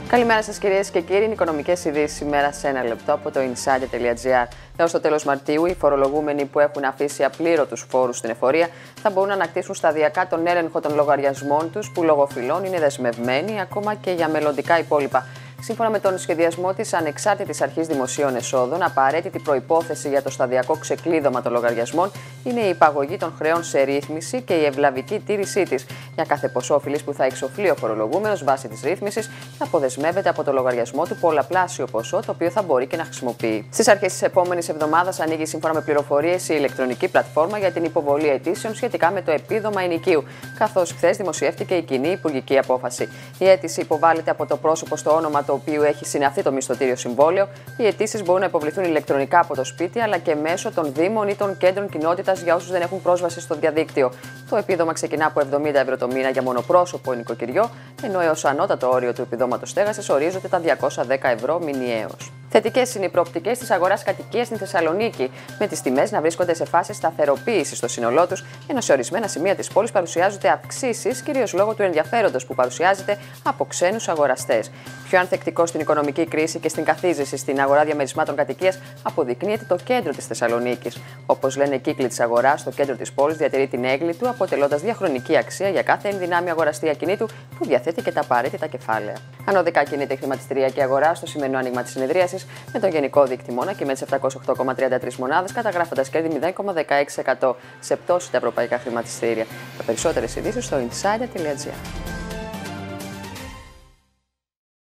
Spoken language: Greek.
Καλημέρα σας κυρίες και κύριοι. Οικονομικές ειδήσεις σήμερα σε ένα λεπτό από το insider.gr. Έως το τέλος Μαρτίου, οι φορολογούμενοι που έχουν αφήσει απλήρωτους φόρους στην εφορία θα μπορούν να ανακτήσουν σταδιακά τον έλεγχο των λογαριασμών τους που λόγω φυλών είναι δεσμευμένοι ακόμα και για μελλοντικά υπόλοιπα. Σύμφωνα με τον σχεδιασμό της Ανεξάρτητης Αρχής Δημοσίων Εσόδων, απαραίτητη προϋπόθεση για το σταδιακό ξεκλείδωμα των λογαριασμών είναι η υπαγωγή των χρεών σε ρύθμιση και η ευλαβική τήρησή της. Για κάθε ποσό οφειλής που θα εξοφλεί ο φορολογούμενος βάσει της ρύθμισης, θα αποδεσμεύεται από το λογαριασμό του πολλαπλάσιο ποσό, το οποίο θα μπορεί και να χρησιμοποιεί. Στις αρχές της επόμενης εβδομάδας ανοίγει, σύμφωνα με πληροφορίες, η ηλεκτρονική πλατφόρμα για την υποβολή αιτήσεων σχετικά με το επίδομα ενοικίου, καθώς χθες δημοσιεύτηκε η κοινή υπουργική απόφαση. Η αίτηση υποβάλλεται από το πρόσωπο στο όνομα το οποίο έχει συναυθεί το μισθωτήριο συμβόλαιο. Οι αιτήσεις μπορούν να υποβληθούν ηλεκτρονικά από το σπίτι αλλά και μέσω των Δήμων ή των κέντρων κοινότητας για όσους δεν έχουν πρόσβαση στο διαδίκτυο. Το επίδομα ξεκινά από 70 ευρώ το μήνα για μονοπρόσωπο νοικοκυριό, ενώ έως ανώτατο όριο του επιδόματος στέγασης ορίζονται τα 210 ευρώ μηνιαίως. Θετικές είναι οι προοπτικές της αγοράς κατοικίας στην Θεσσαλονίκη, με τις τιμές να βρίσκονται σε φάση σταθεροποίησης στο σύνολό τους, ενώ σε ορισμένα σημεία της πόλης παρουσιάζονται αυξήσεις, κυρίως λόγω του ενδιαφέροντος που παρουσιάζεται από ξένους αγοραστές. Πιο ανθεκτικό στην οικονομική κρίση και στην καθίζηση στην αγορά διαμερισμάτων κατοικίας αποδεικνύεται το κέντρο της Θεσσαλονίκης. Όπως λένε κύκλοι της αγοράς, το κέντρο της πόλης διατηρεί την έγκλη του, αποτελώντας διαχρονική αξία για κάθε ενδυνάμει αγοραστή ακινήτου που διαθέτει και τα απαραίτητα κεφάλαια. Ανωδικά κινείται η χρηματιστηριακή αγορά στο σημερινό άνοιγμα της συνεδρίασης, με τον γενικό δείκτη μόνο και με 708,33 μονάδες, καταγράφοντας κέρδη 0,16% σε πτώση τα ευρωπαϊκά χρηματιστήρια. Τα περισσότερες ειδήσεις στο insider.gr.